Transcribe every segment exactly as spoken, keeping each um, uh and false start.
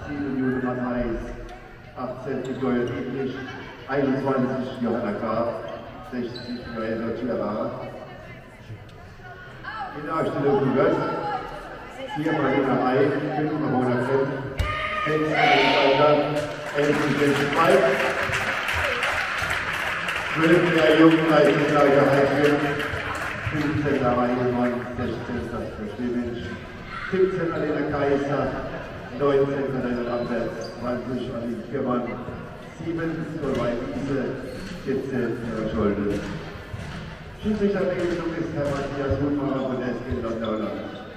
sieben Julian Heiß, achtzehn Joel Dietrich, einundzwanzig Johanna Graf, sechzig Joel Tüera. In der Ausstellung von Götz, vier Marina Ei, fünf Ramona Klemp, sechs Alexander, elf Jason Mike, zwölf der Jugendleistungslager Heidfeld, fünfzehn Lara Edelmann, sechzehn Saskia Stevich, siebzehn Alena Kaiser, neunzehn Katharina Lambert, zwanzig Aline Kiermann, sieben Solveig Wiese, vierzehn Herr Scholde. Schiedsrichter der Begegnung ist Herr Matthias Hutmacher von der S G Landauer.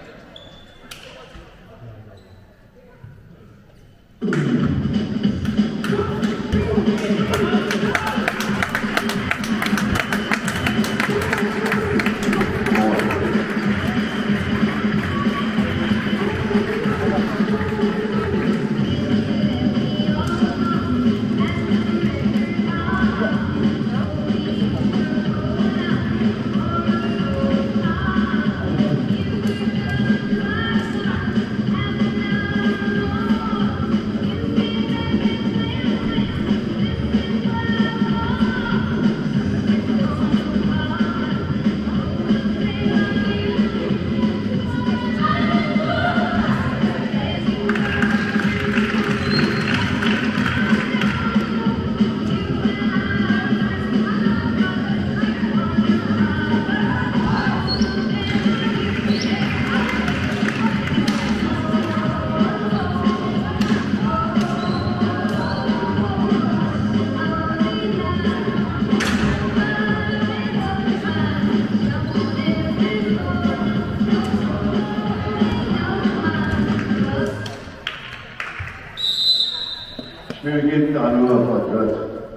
Wir beginnen da nur von Gott.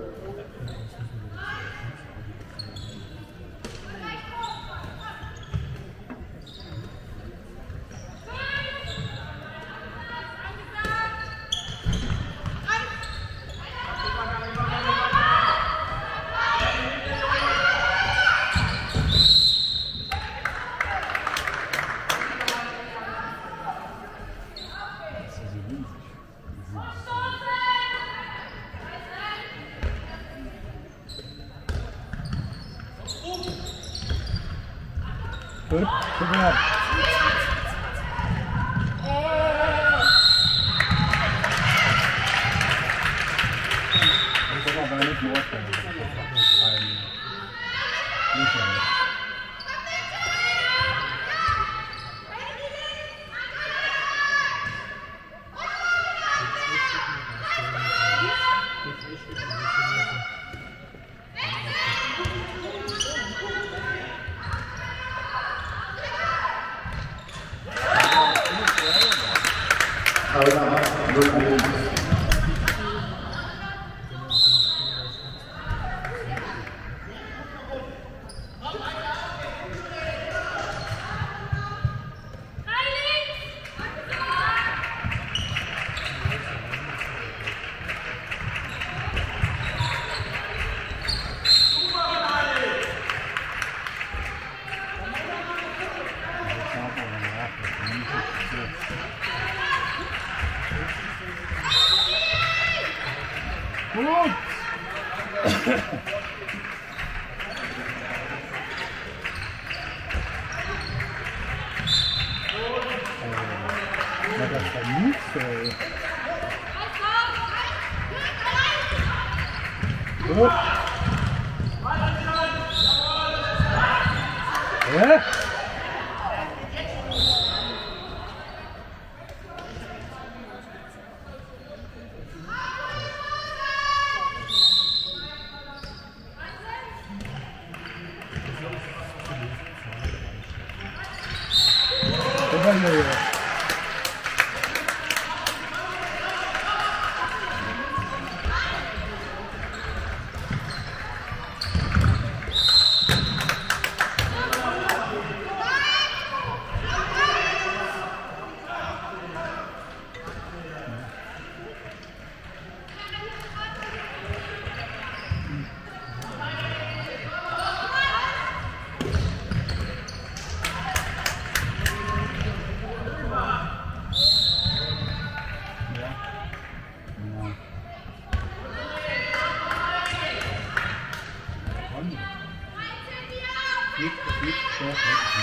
Gut, super. Das ist aber nicht nur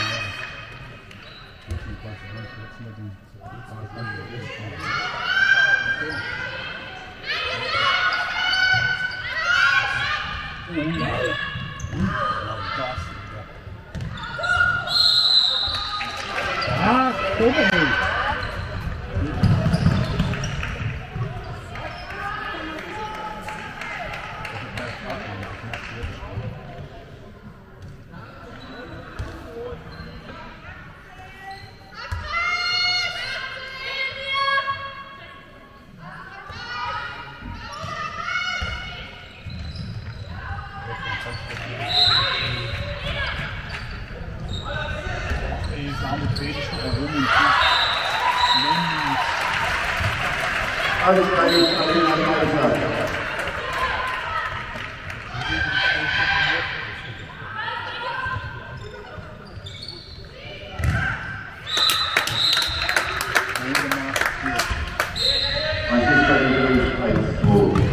Ah, toma aí. Alles gleich, Alina Kaiser. Manchester United eins zwei.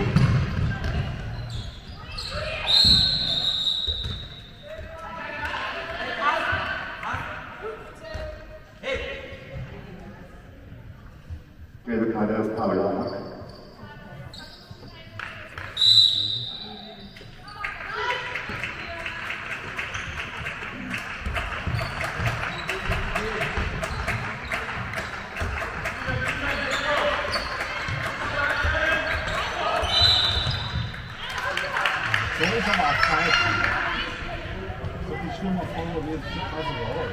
Gelbe Karte, Paula Mack. So ist aber auch Zeit. So viel schlimmer Folge wie jetzt Euro.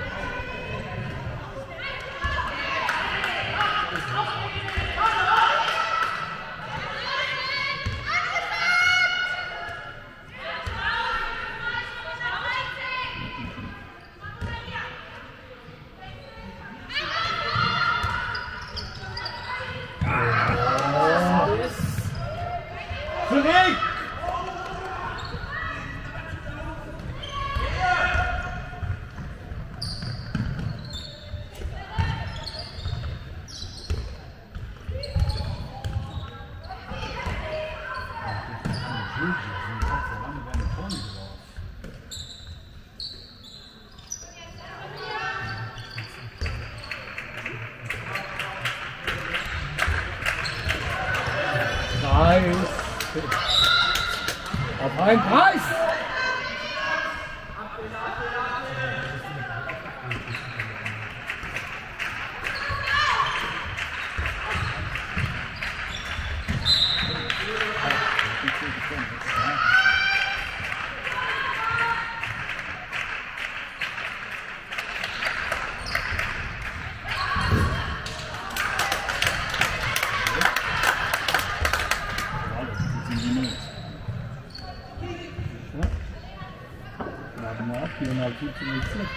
Zurück! Preis! Auf einen Preis! viereinhalb Minuten.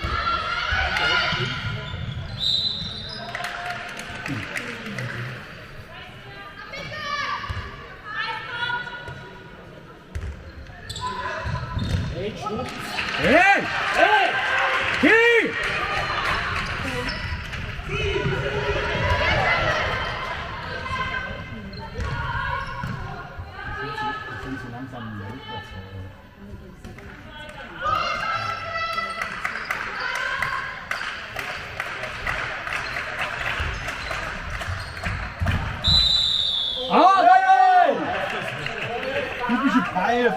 Hey! Hey! Hey! Sind so langsam im Weltplatz. Ah, nein! Typische Pfeif!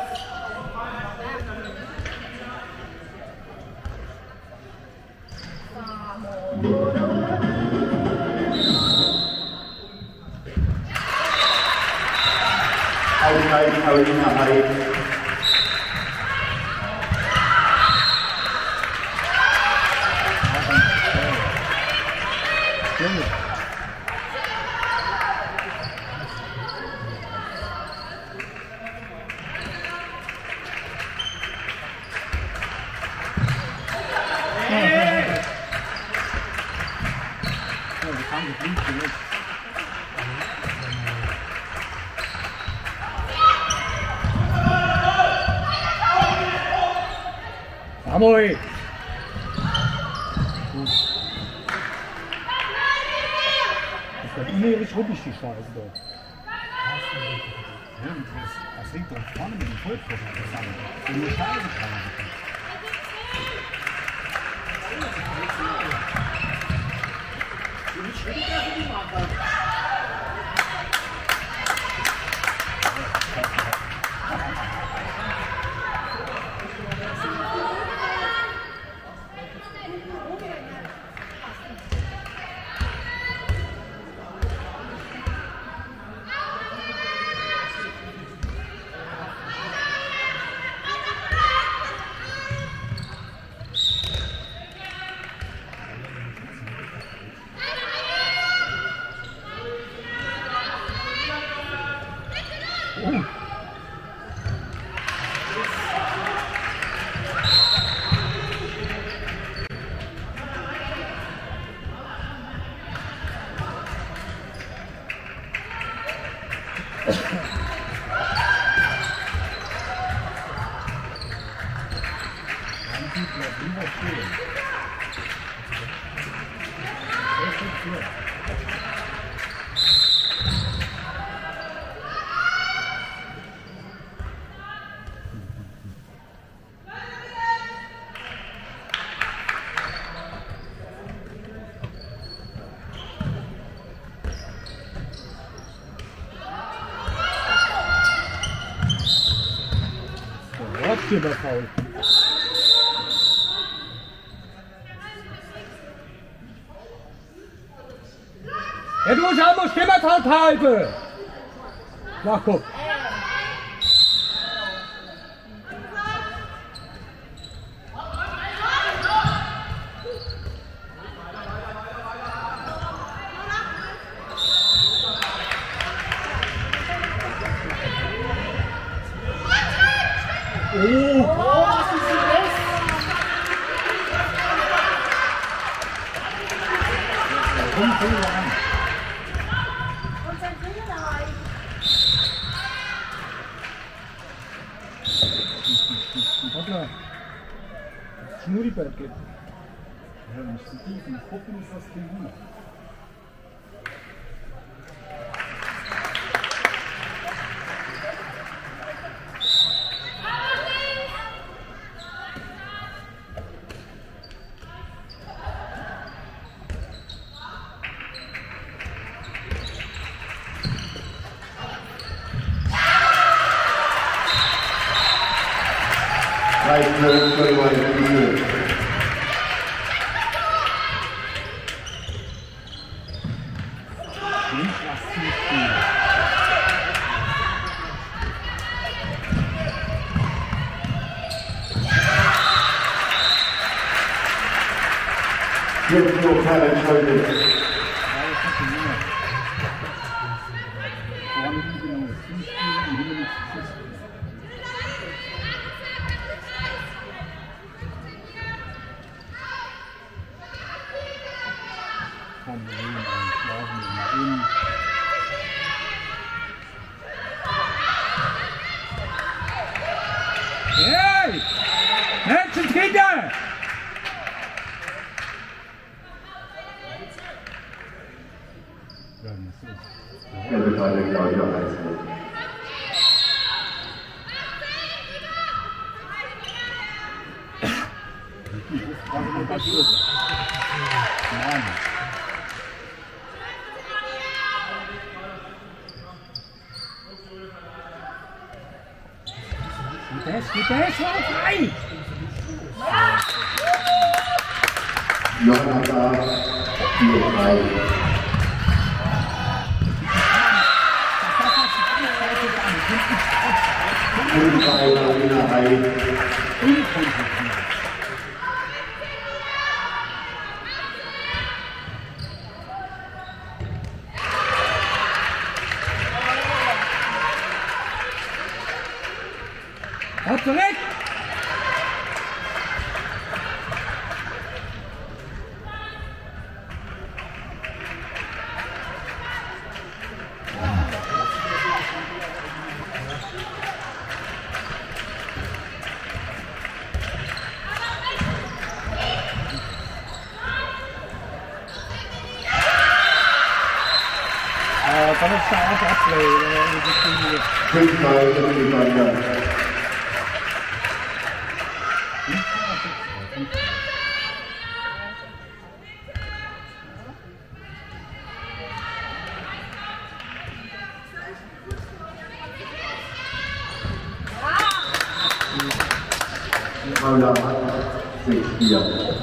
Ausgleich, Carolina Heid. Vamos aí! Das wird unheimlich ruppig, die Scheiße dort. Ja, das, das liegt dort vorne mit dem Vollprogramm zusammen. Und nur Scheiße schreiben. Hier bei Paul. Ja, du musst auch mal Stimme halt halten. Na, guck. Schnurribert geht. Ja, müssen die von gucken, ist das Ding gut. Jetzt noch keine Entscheidung. Hey! Menschenkinder! Er wird eine gleiche Einzel. Der ist, der ist schon frei! Johanna da, vier drei. Und bei Marina Hai. Auf zurück! Kan het s'avonds afleveren? Fünf Mal hintereinander. Paula Mann, sechs vier.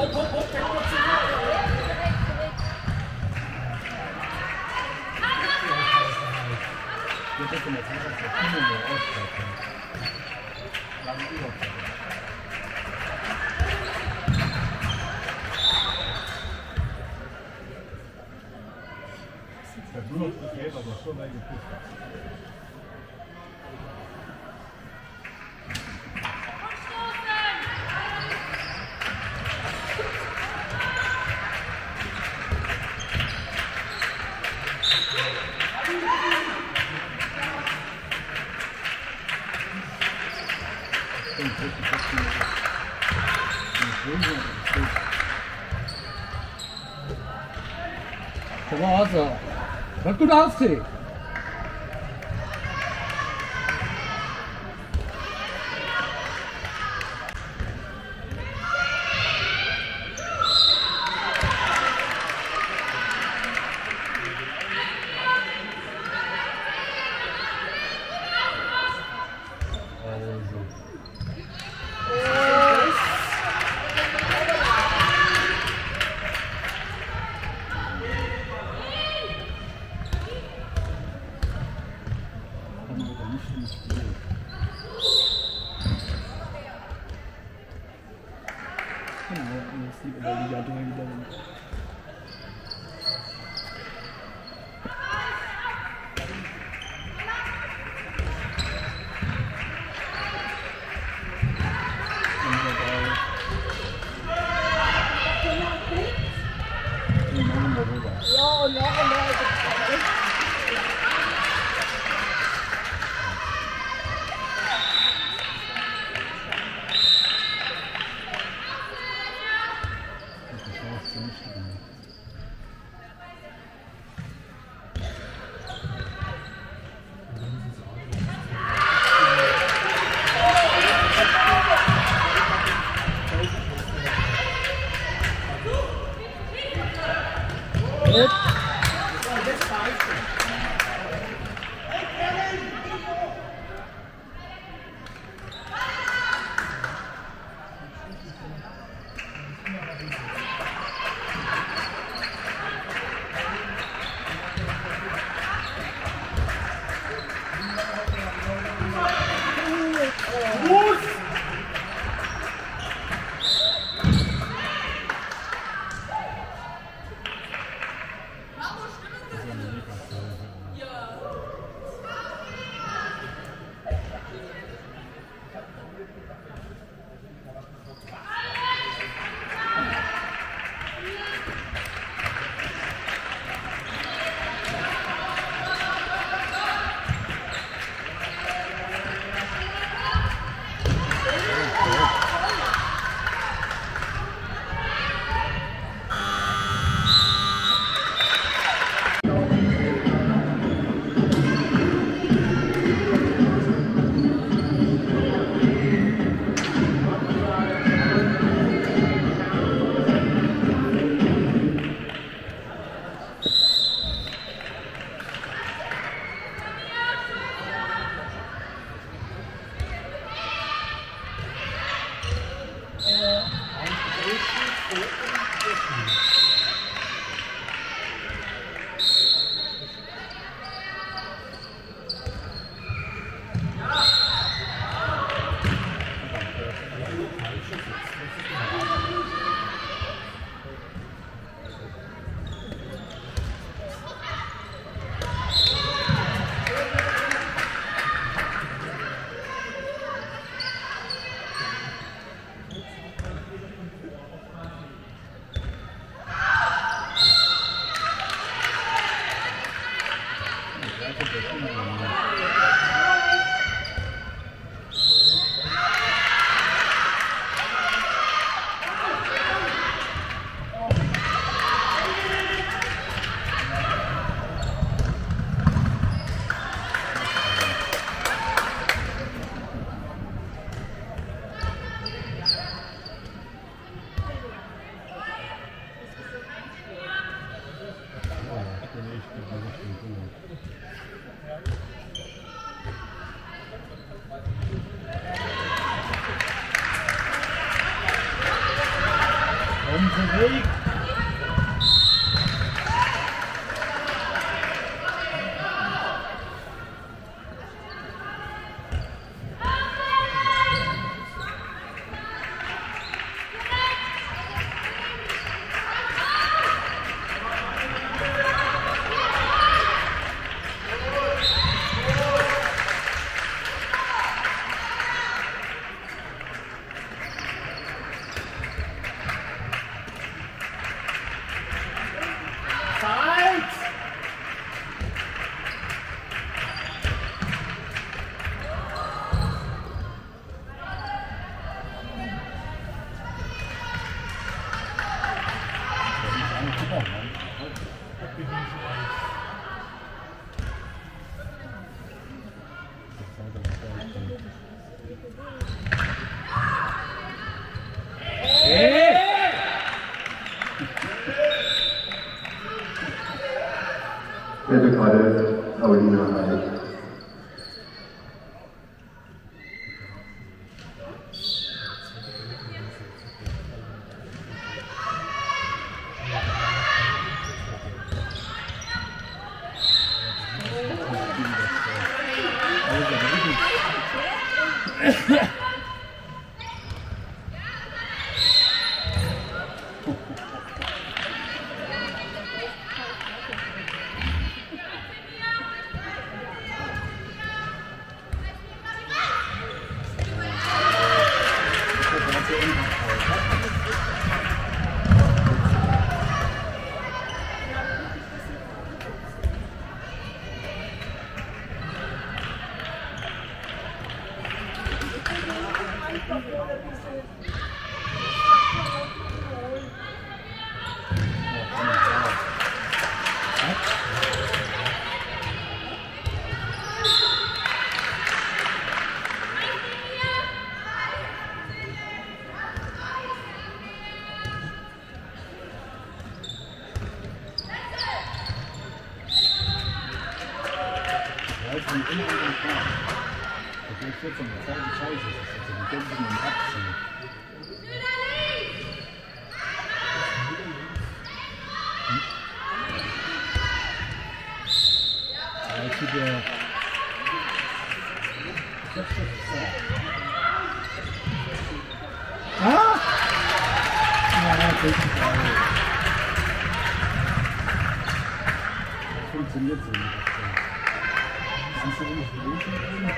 Nur noch gefällt, aber schon ein Gepusht. Come on, also. Was gut aussieht. Vierte Karte, Paulina Heil. Funktioniert so nicht. Kannst du nicht lesen?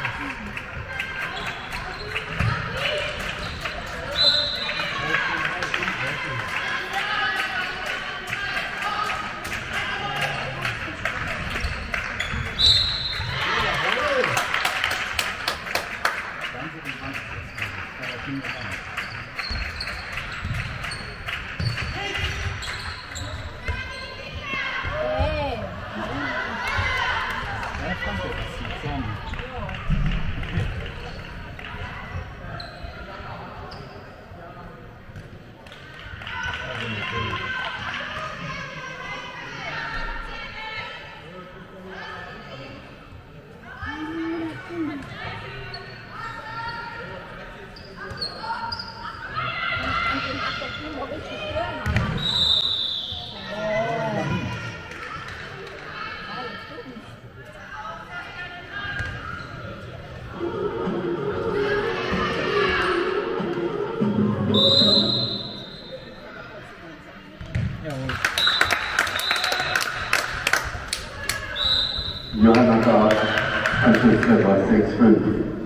Johanna Gard, Anschlusstreffer sechs fünf.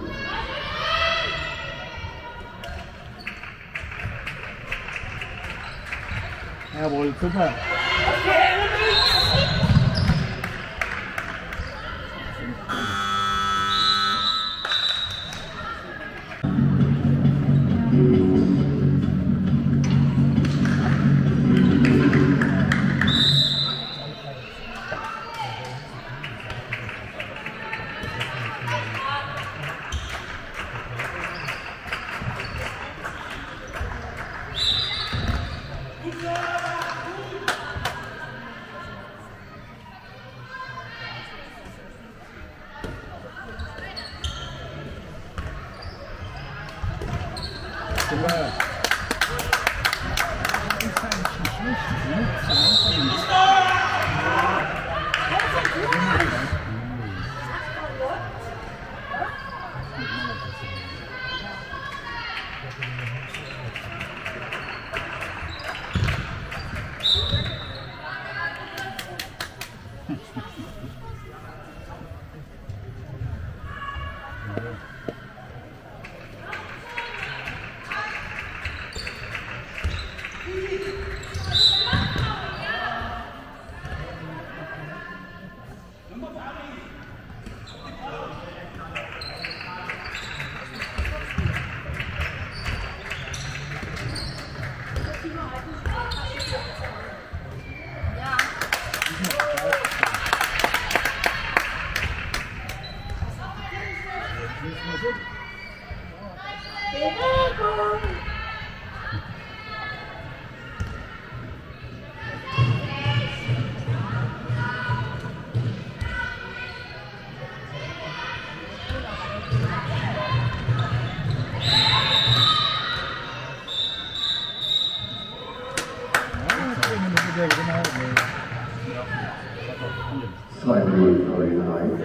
Jawohl, super. zwei null für Rhein.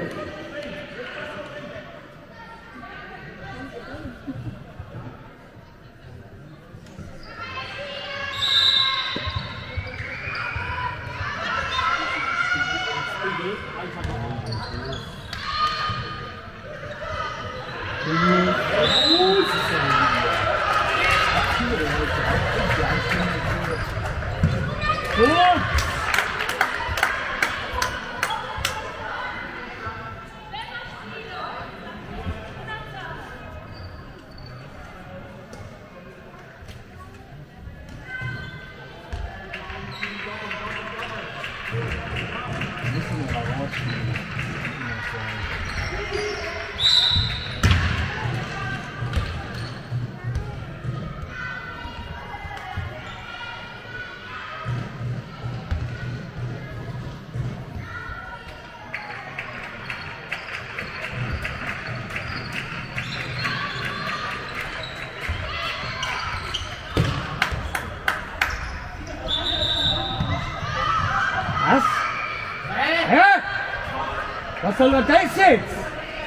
Was? Hä? Was soll denn das jetzt?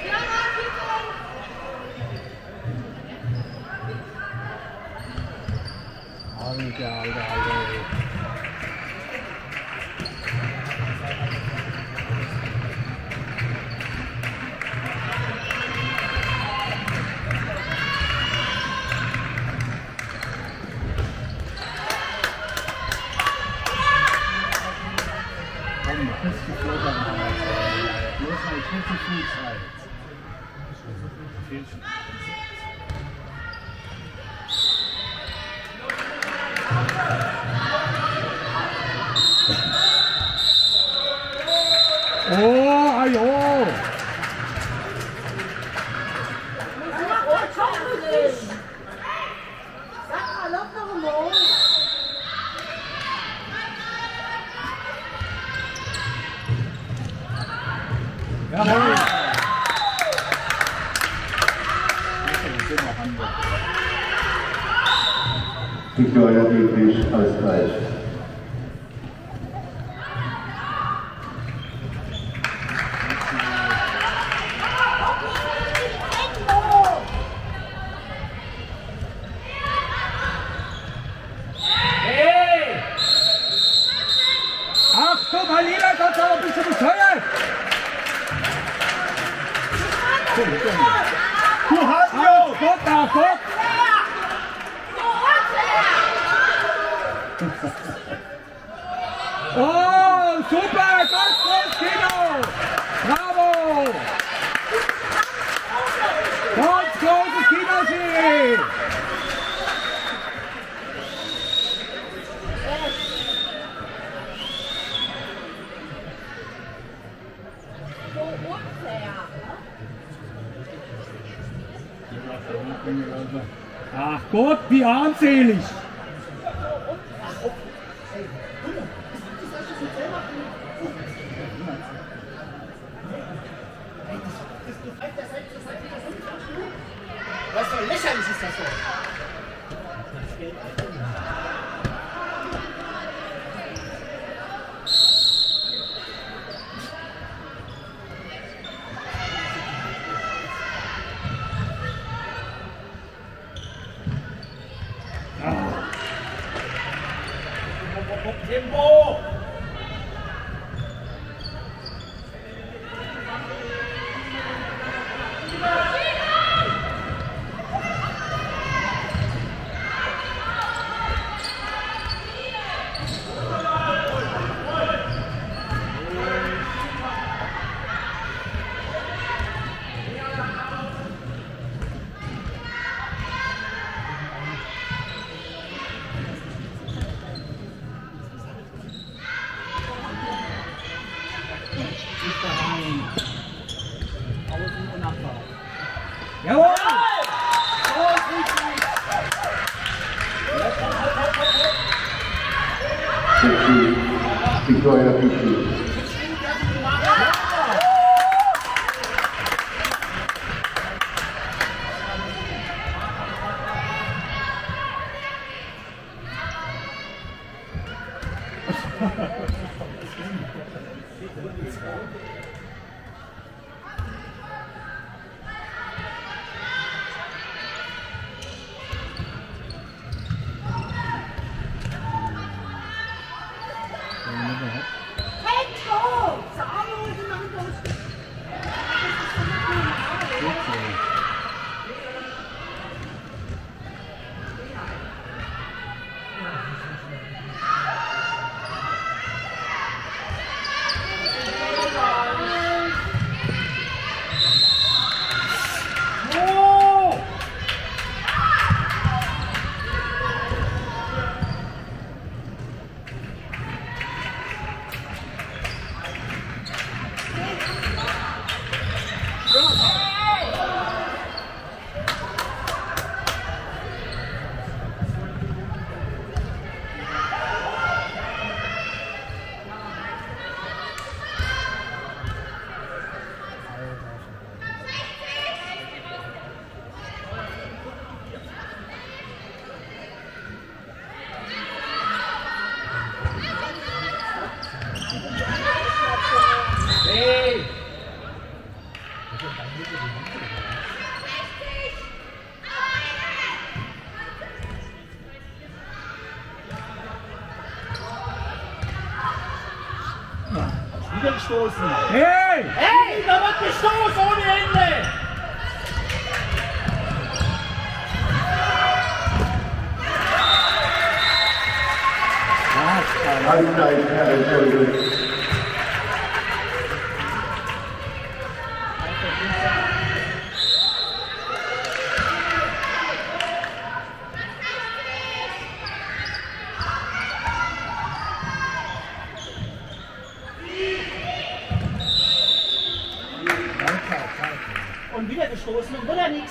Alter, Alter, Alter. Oh, ajo! Jawohl! Victoria Dietrich, Ausgleich. Achtung, mein lieber Gott, sei ein bisschen bescheuert! Du hast Ach Gott, ach Gott! Oh, super! Ganz groß, Kino! Bravo! Ganz großes Kino-Serie! Ach Gott, wie armselig! Was für ein lächerlich ist das so? Tempo! Jawohl! Victoria Dietrich. Wieder gestoßen. Hey! Hey, da wird gestoßen ohne Ende. Halbzeit, Herr Entschuldigung. Und wieder gestoßen und wieder nichts.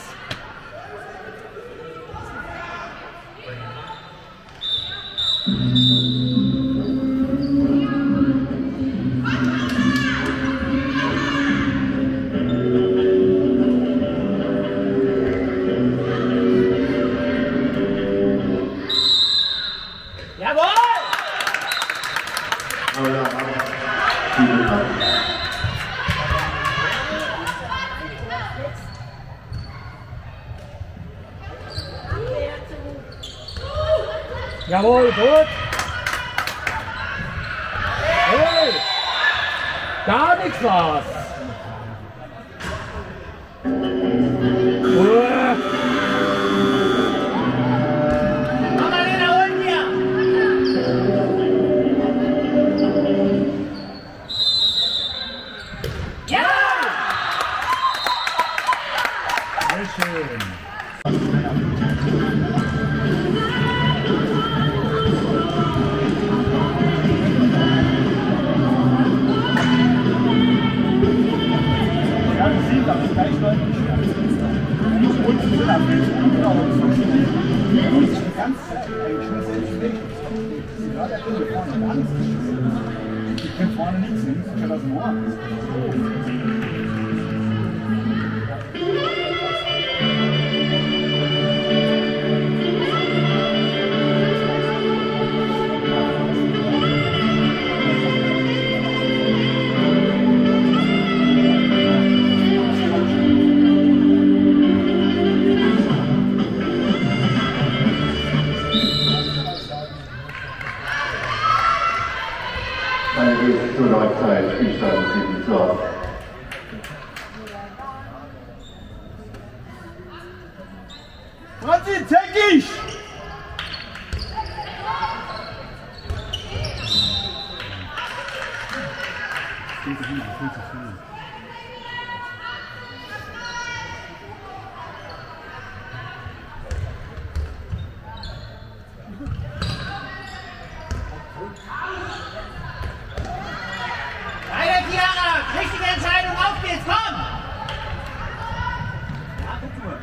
Jawohl! Jawohl, gut. Hey! Gar nichts war's. Uah. Annalena, hol mir! Ja! Sehr schön. Ich kann vorne nichts sehen, ich kann das nur an. Zur Neuzeit, Spielstand sieben zu acht. Franzi, zeig dich! Weiter, Chiara! Richtige Entscheidung, auf geht's, komm! Ja, guck mal.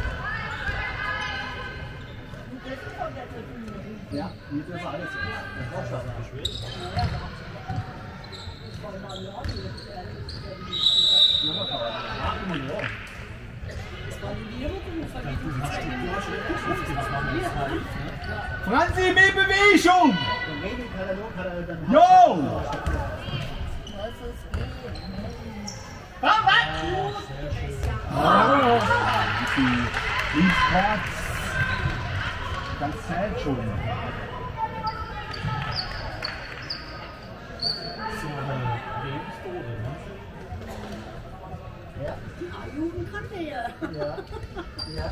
Ja, jetzt ist alles. Das brauchst du aber nicht. Franzi, mehr Bewegung! Ja! Go! Komm, was? Oh, die Linksquads. Ganz zählt schon. So eine Lebensdose, ne? Ja. Die Jugend kann wir ja. Ja. Ja.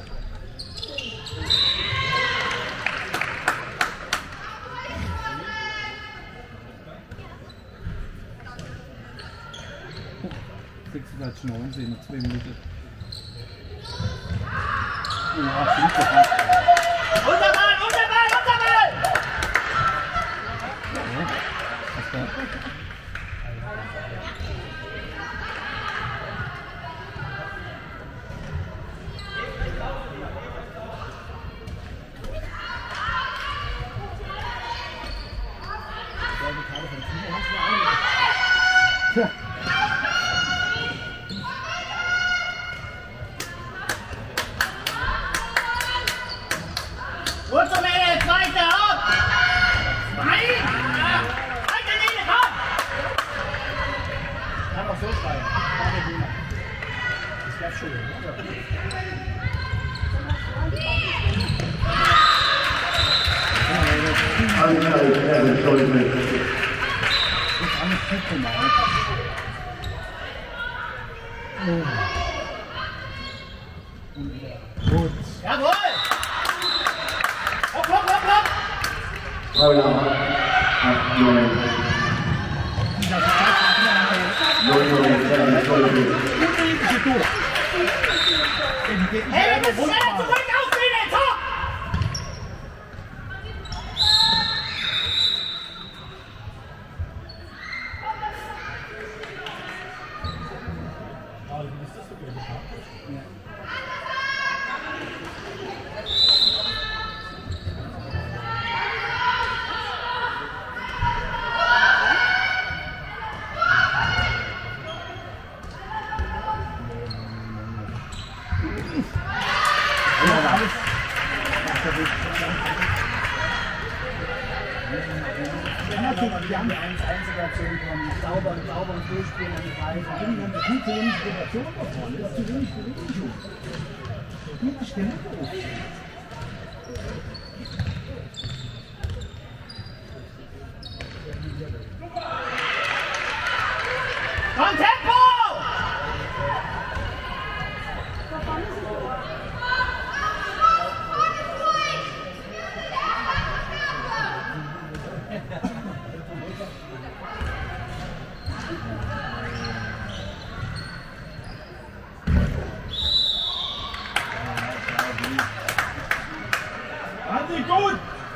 sechsunddreißig neunzehn, noch zwei Minuten. Ja, super. Unser Ball, unser Ball, unser Ball! Ja, was da? Gut zum Ende, zweite, ab! Nein! Weiter, Linie, komm! Einfach so schreien. Das wäre schön, oder? Anzeige, Herr Schulze. Ist alles gut gemacht. Gut. Jawohl! Hopp, hopp, hopp, hopp! Paula, acht neun. neun neun, Herr Schulze. Hey, wir müssen schneller zurück, aufdrehen, jetzt hopp! Die haben eine Situation von sauber, sauber und durchspielen an die Reifen. Wir haben eine gute Inspiration davon. Das ist zu wenig Bewegung. Gute Stimme. Komm, Tempo! Andi, gut!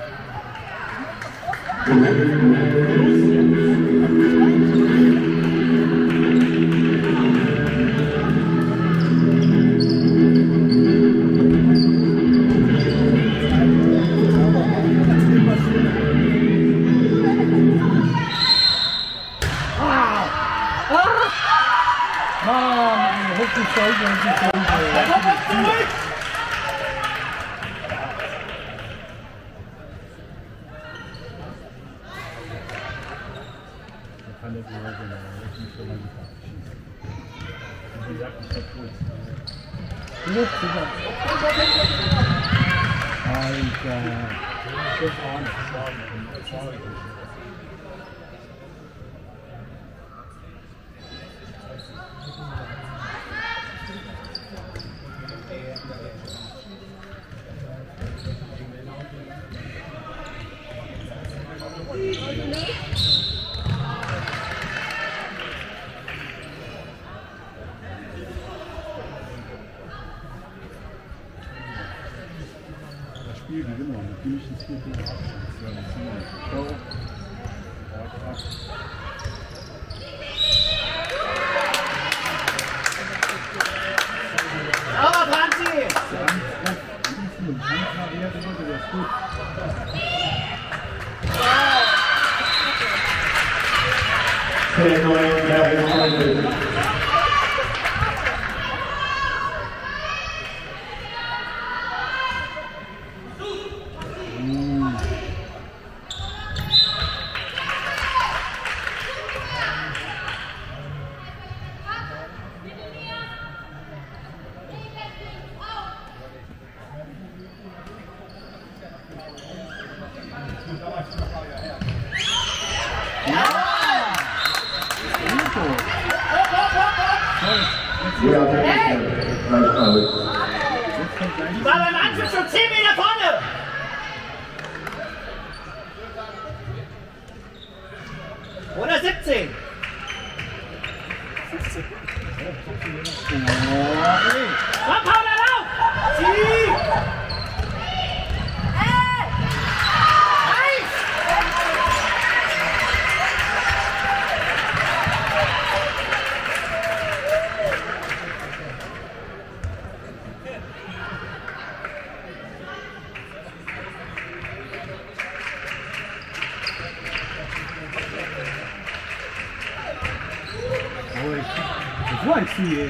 Mann, richtig stolz, richtig stolz. Komm, komm, zurück! Kann das nicht sein, das ist nicht so lange verabschiedet. Wie gesagt, ich hab kurz. Gut, super. Alter. Das war nicht. Das war nicht. Das war nicht. Das Spiel gewinnen wir. Natürlich ist vier Tore Abstand. So. Sauber, Franzi! zehn neun, Herr Schulze. Ja, hey! Gleich aus. Die war beim Anschluss schon zehn Meter vorne! Oder siebzehn! Komm, Paula, lauf! Sieh! Hey! Eins! So ein Ziel.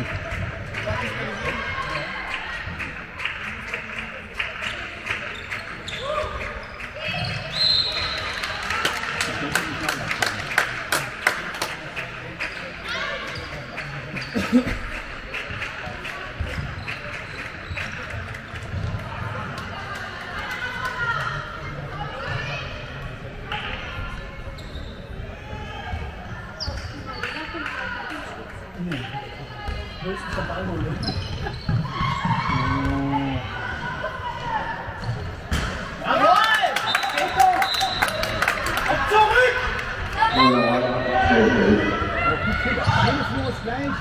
Höchstens der Ball holen. Jawohl! Auf zurück! Alles nur das gleich.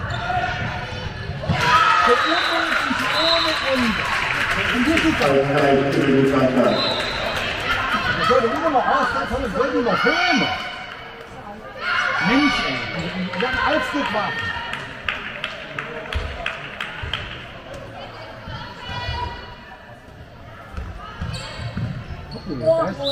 Der Ohren und die Ohren und. Und hier sind wir. Das sollte immer noch aus, das sollte immer noch filmen. Mensch, ey. Wir haben alles gut gemacht. Oh, oh.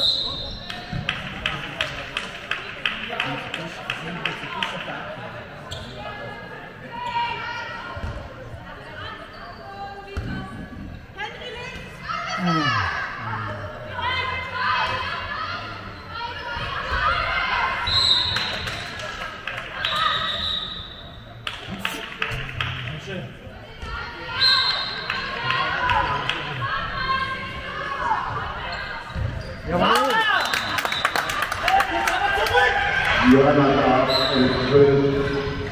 Jawohl! Aber zurück! Johanna Graf und Schön.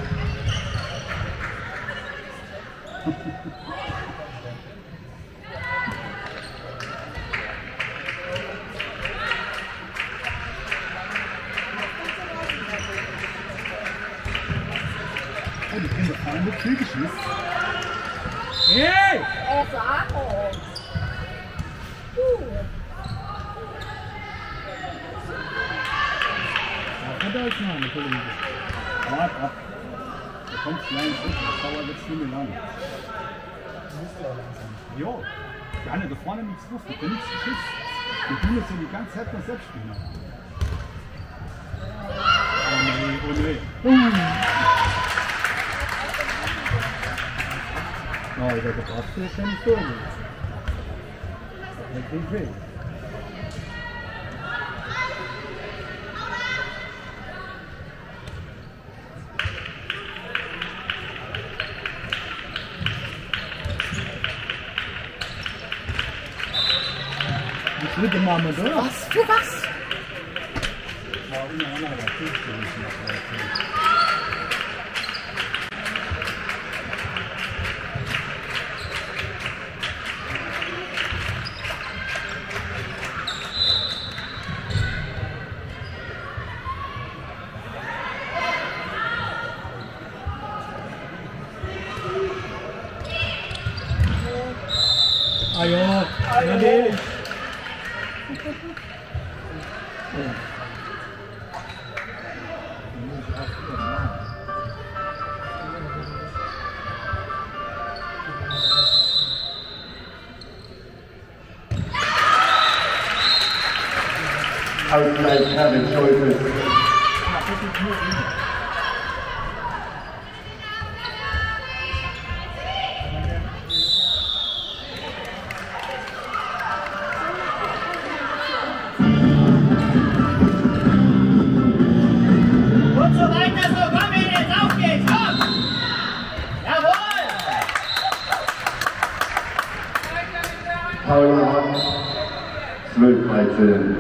Oh, die Kinder fahren mit Kühlgeschiss. Hey! Oh, Sarah. Uh. Kann da jetzt machen, Kollege. Wart ab. Da kommt klein zurück, das dauert jetzt nicht mehr lang. Jo. Ja, ne, da vorne nichts Luft, da nichts Geschiss. Wir tun das ja die ganze Zeit noch selbst spielen. Oh nee, oh nee. Uh. Oh, ich habe gebracht, das ist ja nicht so gut. Das klingt weh. Die dritte Mama da. Was für was? Ja, untereinander, da fehlt es nicht. Ah ja, natürlich. Ausgleich Kevin Schultes. Und so weiter, so komm, wenn jetzt auf geht's, komm! Jawohl! Paula Hart, zwölf dreizehn.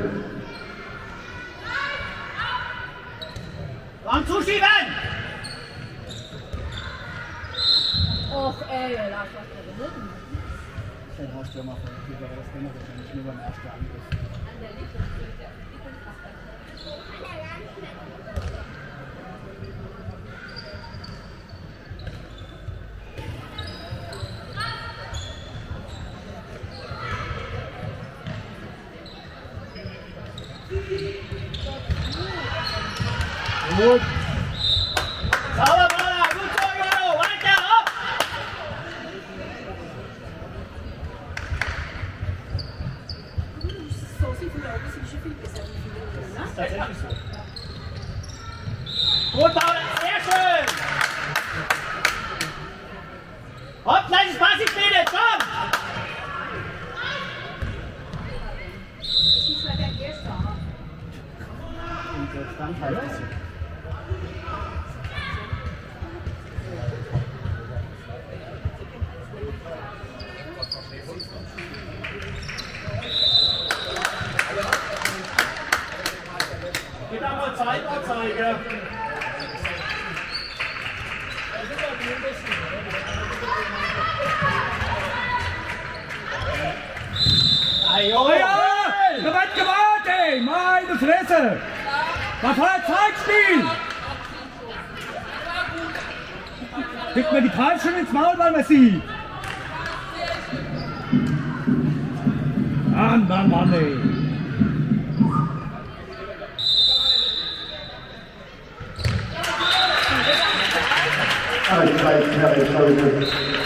Komm, zuschieben! Och ey, lass was da drin. Dann hast du ja mal versucht, aber das generell nicht nur beim ersten Angriff. Gut. Sauber, Bruder! Gut so, Jojo! Weiter, hopp! So sieht es aus, ist schon viel besser wie viele, ne? Tatsächlich so. Gut, Paula! Sehr schön! Hopp, kleines Passivspiel, komm! Das ist ja der Erste. Und jetzt dann halt das. Geht aber Zeitanzeige. Oh ja! Da wird gewartet, ey! Meine Fresse! Was war ein Zeitspiel? Kriegt mir die Pfeife schon ins Maul, weil man sieht. Mann, Mann, Mann, ey. Eiszeit, Herr Schulze.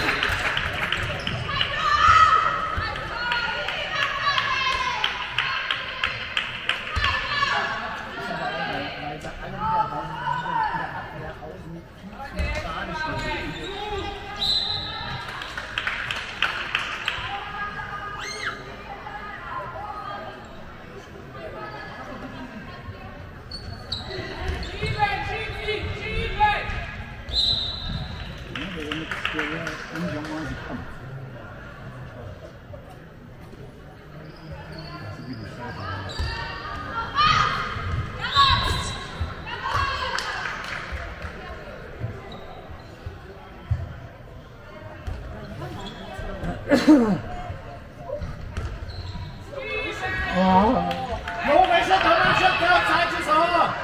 Logische Doppelschritte, Zeit ist over!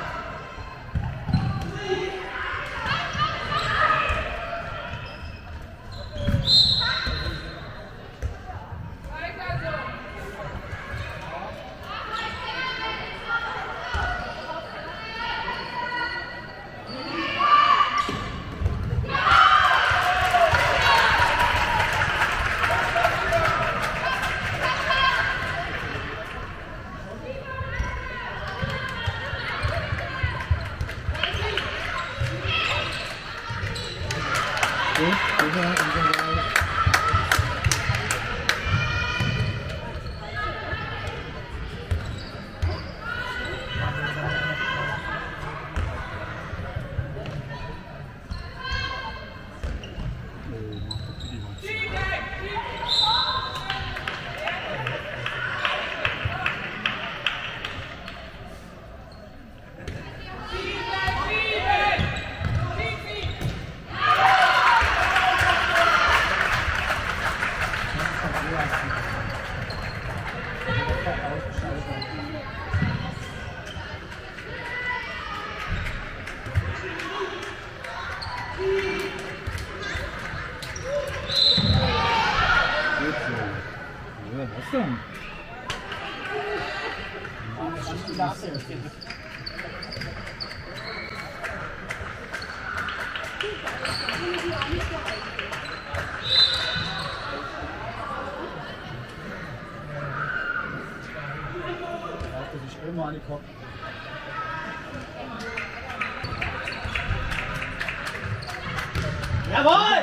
Ja, was denn? Ich immer an die Kopf. Jawohl!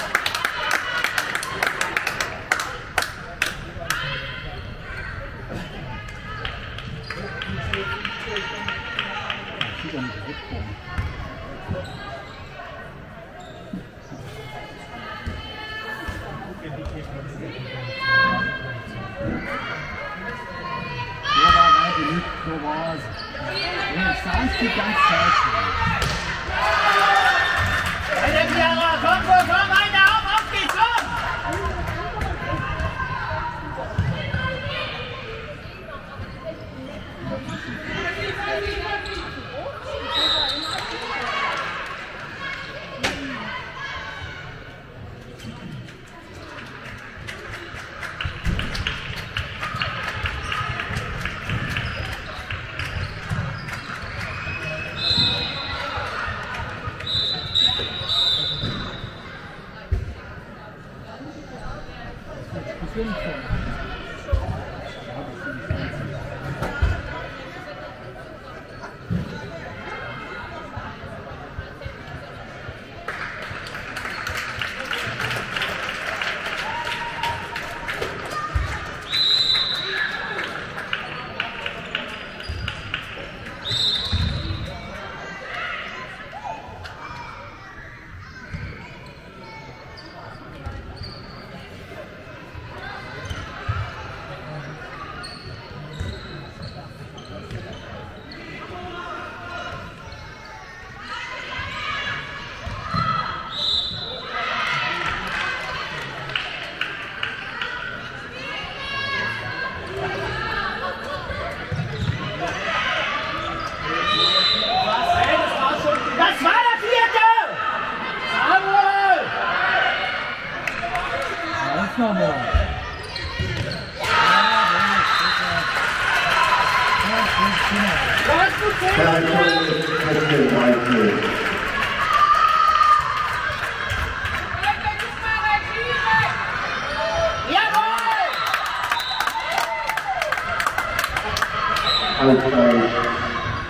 So war es. Ich sah es die ganze Zeit schon. Weiter, Chiara, komm, komm, komm, weiter, auf,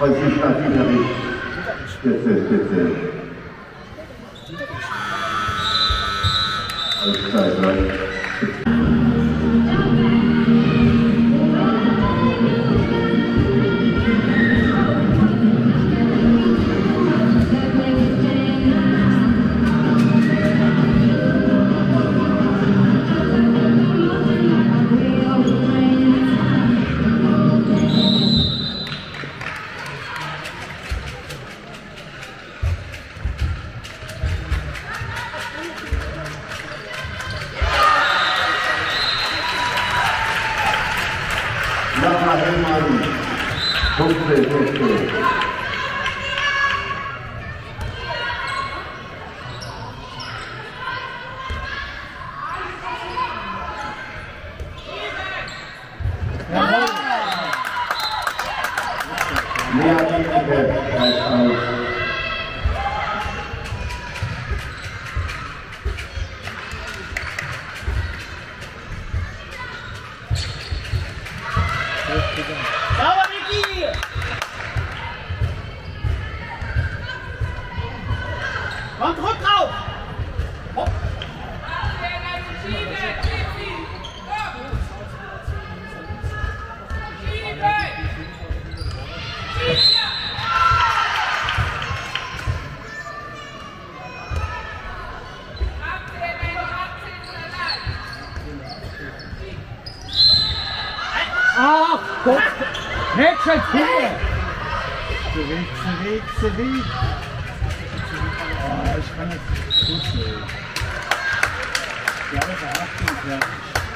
Franziska Dieterich, bitte, bitte. Auszeit, Leute. Lara Hellmann, Punkte, Punkte. Lea Dietrich, gleich aus. Sauber, Niki! Komm, Druck drauf! Hopp! Ach Gott! Mädchen, Kinder! Zurück, zurück, zurück! Oh, ich kann jetzt gut schnell. Ja, das ist achtzehn, fertig.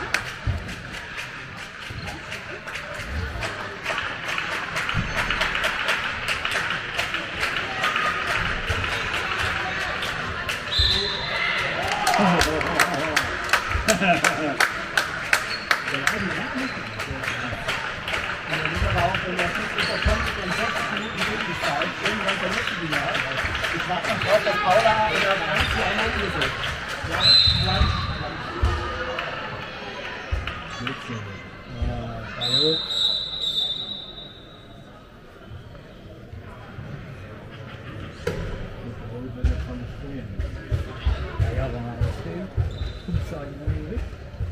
Ich warte noch drauf, dass Paula oder Franzi einen angesetzt. Ja, Franz. Ja, hallo. Ja, ja, wenn man das stehen, kommt sagen, dann nicht.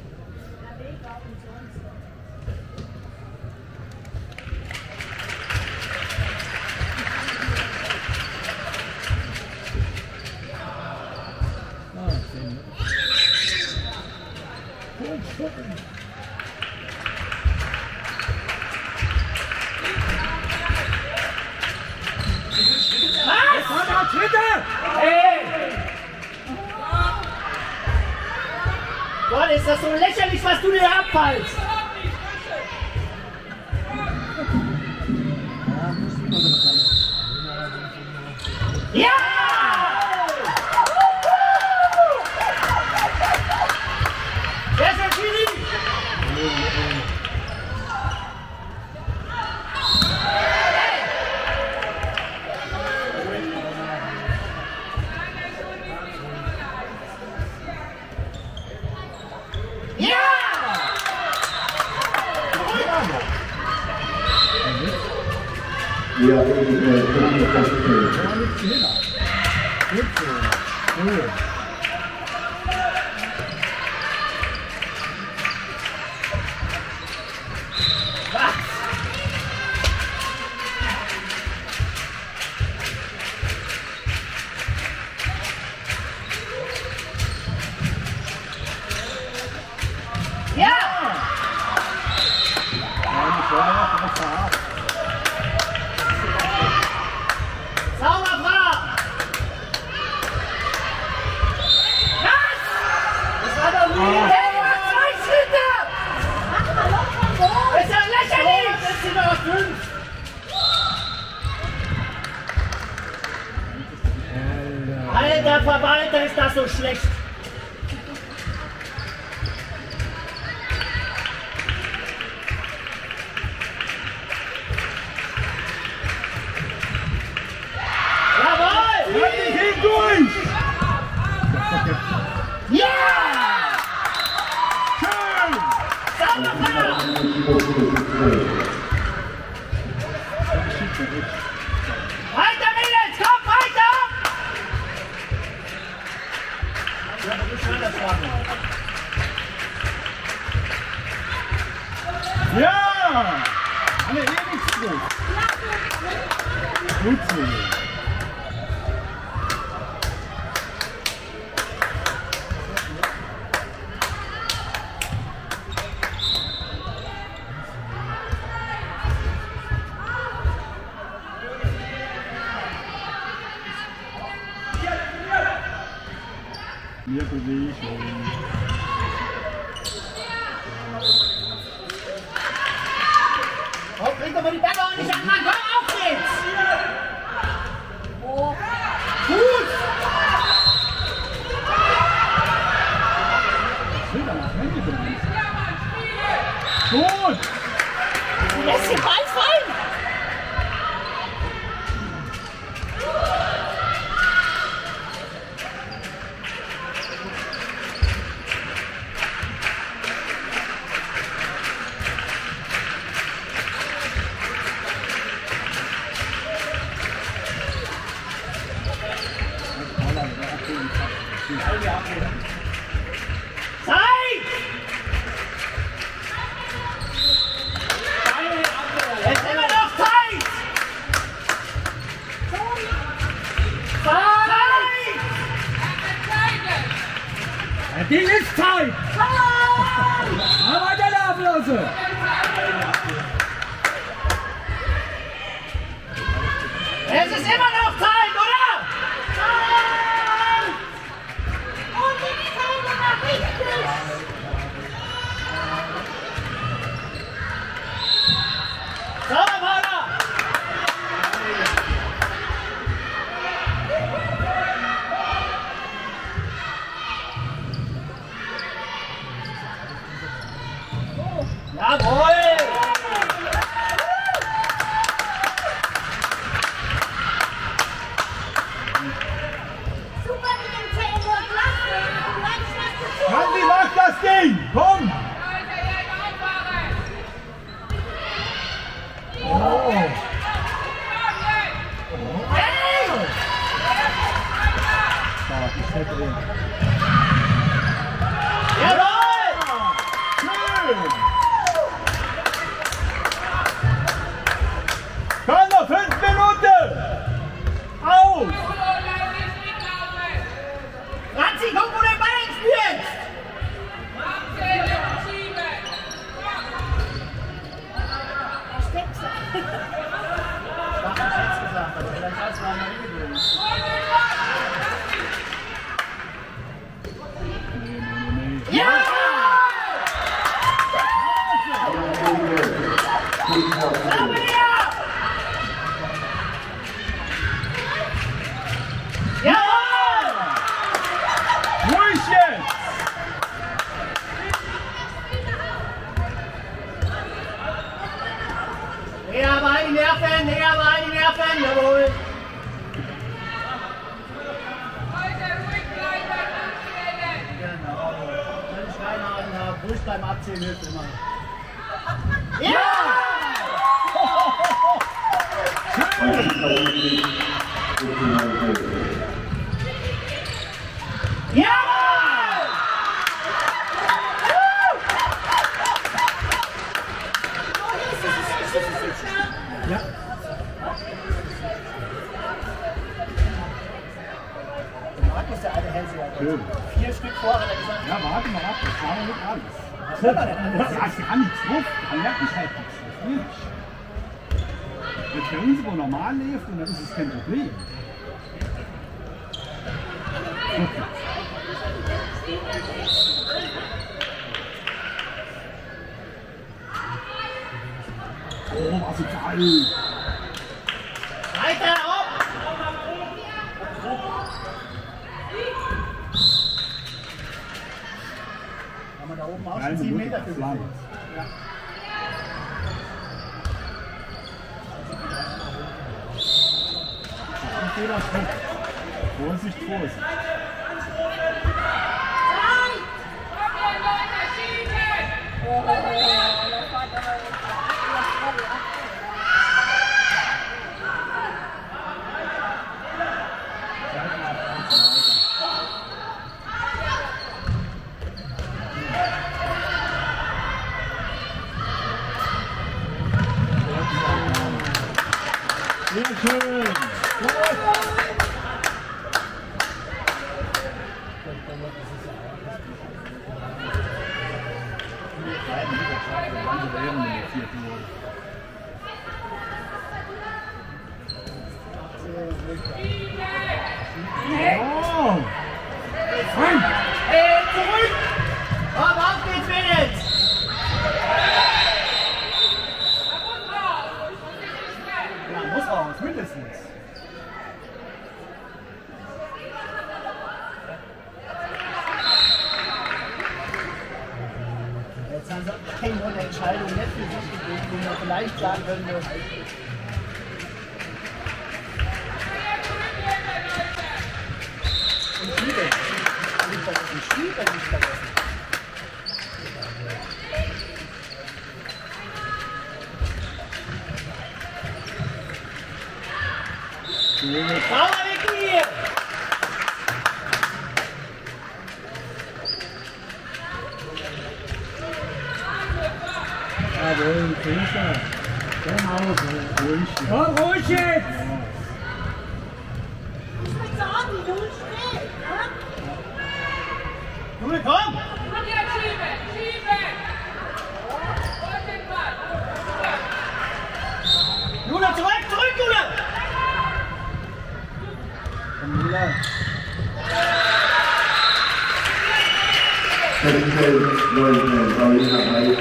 Gott, ist das so lächerlich, was du dir abfallst! Ja! Wer ist der Chili? Ja! Lea Dietrich, Punkte, Punkte. Gut so. Cool. Ja! Sauber, Frau! Was? Das war doch nie! Hey, was zwei Schritte! Das ist ja lächerlich! Das sind doch fünf! Alter Verwalter, ist das so schlecht! Ja! Schön! Sauber! Punkte, Punkte. Das sieht man nicht. Ja! Alle ewig zurück. Gut so. Mehr Bewegung. Oh, bring doch mal die Bälle und nicht an, Mann! Komm, auf geht's! Oh. Gut! Gut! Lässt den Ball fallen! Zeit! Es ist immer noch Zeit! Zeit! Ja, die ist Zeit! Aber der Ablöse! Es ist immer noch Zeit, oder? Und die Pfeile nach rechts. Sauber, Paula! Jawohl! Super mit dem Taylor, klasse. Du weißt, was du tust. Hansi, mach das Ding! Komm! Oh! Hey! Stark, ich hätte ihn. Jawohl! Schön! Komm noch, fünf Minuten! Auf! Ranzi, guck, wo der Ball hinspielt! Er steckt so. Ich hab jetzt gesagt, aber vielleicht hat es mal eine Übung. Ja! Sauber her! Jawohl! Ruhig jetzt! Näher bei die Nerven, näher bei die Nerven, jawohl! Genau. Wenn ich keine Ahnung habe, ruhig beim Abzählen hilft immer. Ja! Jawohl! Ja. Markus, der alte Hellseher. Schön. Vier Stück vor hat er gesagt. Ja, warte mal ab, das war noch nicht alles. Ja, ich kann nichts drauf, kann ja nicht halt nichts drauf. Nicht. Wenn es bei uns aber normal läuft, dann ist es kein Problem. Oh, was ein Fall! Weiter, auf! Kann man da oben auch Eine schon sieben Minute Meter für Flamme. Ja. Fehlerschritt. Vorsicht, Vorsicht. Entscheidung nicht für sich gegeben, wo man vielleicht sagen könnte. Und Schiebe. Nicht vergessen, Schiebe nicht vergessen. Power Vicky! Jawohl, Krise. Genau so. Ruhig. Komm, ruhig jetzt! Ich würde sagen, du still, ne? Junge, komm! Komm jetzt, schiebe! Schiebe! Holt den Ball! Juna, zurück, zurück, Juna! Camilla. sechzehn neunzehn, Paulina Reif.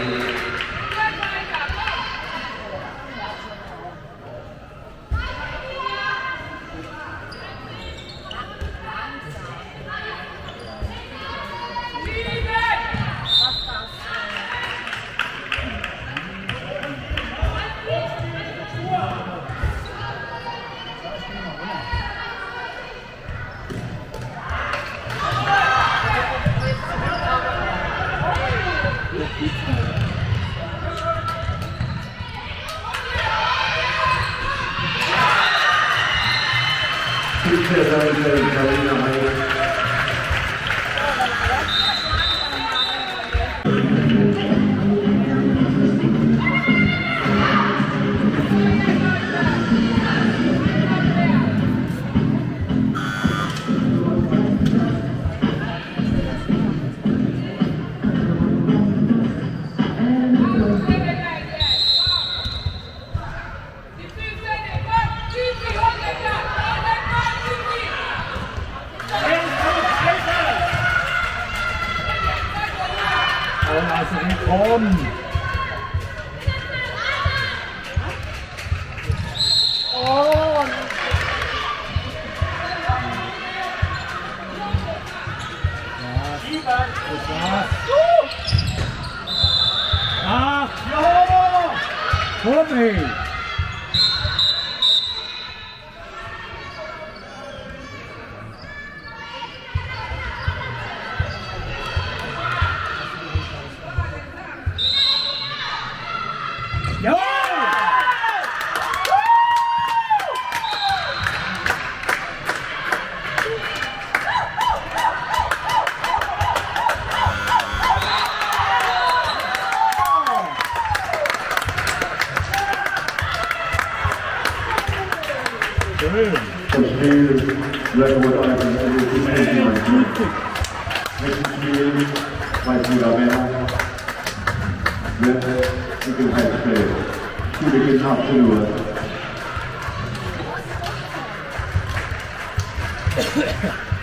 siebzehn neunzehn, Paulina Reif. Und also willkommen. Oh! Schiebe! Das war's. Ach, Jo! komm ey. Jawohl! Schön. Das Spiel Redwood Eisen, L U C Nächstes Spiel, Weißwuder Männer. Wird Sicherheitsspiel. Spiel beginnt achtzehn Uhr.